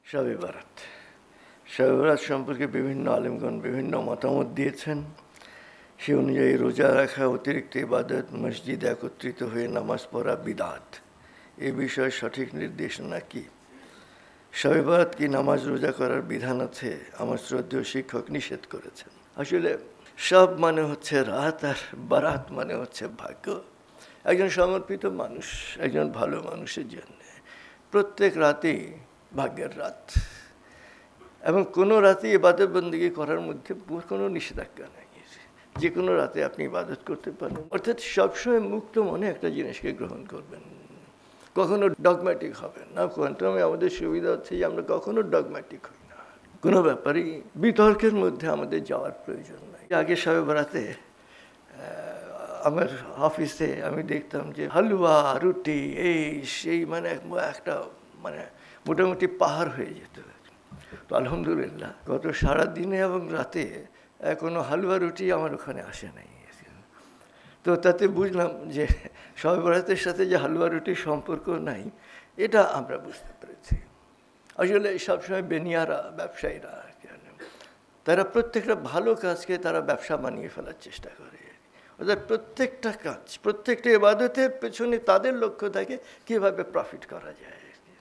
শবে বরাত। শবে বরাত সম্পর্কে বিভিন্ন আলেমগণ বিভিন্ন মতামত দিয়েছেন। সে অনুযায়ী রোজা রাখা, অতিরিক্ত ইবাদত, মসজিদে একত্রিত হয়ে নামাজ পড়া বিদআত। এ বিষয়ে সঠিক নির্দেশনা কি? শবে বরাত কি নামাজ রোজা করার বিধান আছে? আমার শ্রদ্ধেয় শিক্ষক নিষেধ করেছেন। আসলে সব মানে হচ্ছে রাত, আর বারাত মানে হচ্ছে ভাগ্য। একজন সমর্পিত মানুষ, একজন ভালো মানুষের জন্য প্রত্যেক রাতেই ভাগ্যের রাত, এবং কোনো রাতে ইবাদত বন্দেগী করার মধ্যে কোনো নিষেধাজ্ঞা নেই। যে কোনো রাতে আপনি ইবাদত করতে পারেন, অর্থাৎ সবসময় মুক্ত মনে একটা জিনিসকে গ্রহণ করবেন, কখনো ডগম্যাটিক হবেন না। কোয়ান্টামে আমাদের সুবিধা হচ্ছে যে আমরা কখনো ডগম্যাটিক হই না, কোনো ব্যাপারেই বিতর্কের মধ্যে আমাদের যাওয়ার প্রয়োজন নাই। আগে শবে বরাতে আমার অফিসে আমি দেখতাম যে হালুয়া, রুটি, এই সেই, মানে একটা মানে মোটামুটি পাহাড় হয়ে যেত। তো আলহামদুলিল্লাহ গত সারাদিনে এবং রাতে কোনো হালুয়া রুটি আমার ওখানে আসে নাই। তো তাতে বুঝলাম যে শবে বরাতের সাথে যে হালুয়া রুটির সম্পর্ক নাই, এটা আমরা বুঝতে পেরেছি। আসলে সবসময় বেনিয়ারা, ব্যবসায়ীরা, তারা প্রত্যেকটা ভালো কাজকে তারা ব্যবসা বানিয়ে ফেলার চেষ্টা করে। অর্থাৎ প্রত্যেকটা কাজ, প্রত্যেকটা ইবাদতের পেছনে তাদের লক্ষ্য থাকে কীভাবে প্রফিট করা যায়।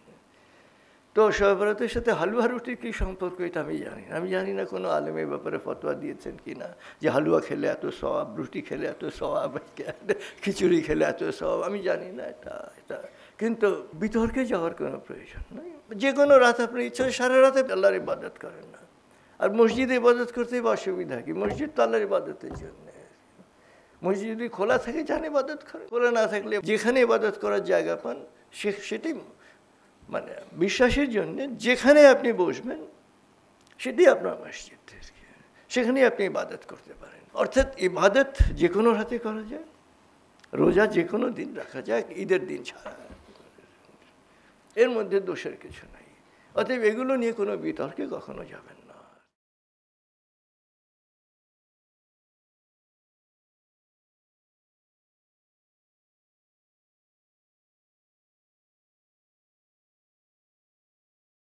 তো শবে বরাতের সাথে হালুয়া রুটির কী সম্পর্ক, এটা আমি জানি না। আমি জানি না কোনো আলেমের ব্যাপারে ফতোয়া দিয়েছেন কি না, যে হালুয়া খেলে এত সওয়াব, রুটি খেলে এত সওয়াব, খিচুড়ি খেলে এত সওয়াব। আমি জানি না এটা কিন্তু বিতর্কে যাওয়ার কোনো প্রয়োজন নেই। যে কোনো রাত আপনি ইচ্ছা সারা রাতে আল্লাহর ইবাদত করেন না। আর মসজিদে ইবাদত করতেই বা অসুবিধা কি? মসজিদ তো আল্লাহর ইবাদতের জন্য। মসজিদ যদি খোলা থাকে যান ইবাদত করেন, খোলা না থাকলে যেখানে ইবাদত করার জায়গা পান সেটাই, মানে বিশ্বাসের জন্য যেখানে আপনি বসবেন সেটাই আপনার মসজিদ, সেখানেই আপনি ইবাদত করতে পারেন। অর্থাৎ ইবাদত যে কোনো রাতে করা যায়, রোজা যে কোনো দিন রাখা যায়, ঈদের দিন ছাড়া। এর মধ্যে দোষের কিছু নাই। অতএব এগুলো নিয়ে কোনো বিতর্কে কখনো যাবেন না।